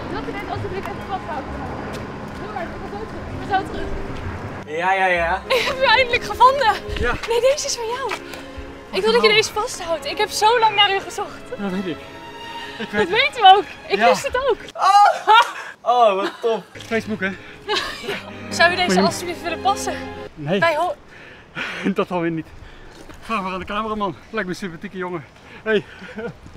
Wilt u dit alsjeblieft even vasthouden? Doe maar, ik ben zo terug. Ja. Ik heb u eindelijk gevonden. Ja. Nee, deze is van jou. Ik wil dat je deze vasthoudt. Ik heb zo lang naar u gezocht. Dat weet ik. Dat weet u ook. Ik wist het ook. Oh, wat top. Facebook, hè? Zou u deze alsjeblieft willen passen? Nee, Bij dat alweer niet. Vraag maar aan de cameraman. Lijkt me een sympathieke jongen. Hey.